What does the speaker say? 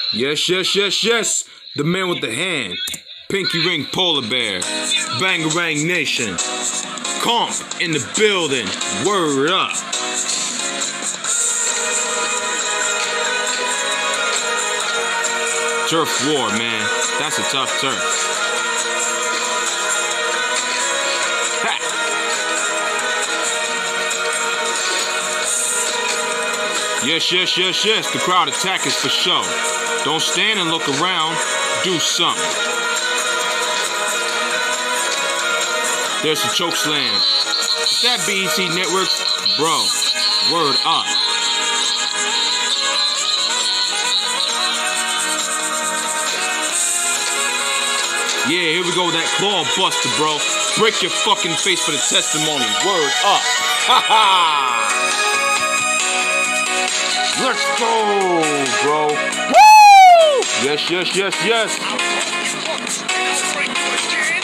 Yes, yes, yes, yes. The man with the hand. Pinky ring polar bear. Bangarang nation. Comp in the building. Word up. Turf war, man. That's a tough turf. Ha! Yes, yes, yes, yes. The crowd attack is for show. Don't stand and look around. Do something. There's a choke slam. Is that BET Network? Bro, word up. Yeah, here we go with that claw buster, bro. Break your fucking face for the testimony. Word up. Ha ha. Let's go, bro. Woo! Yes, yes, yes, yes.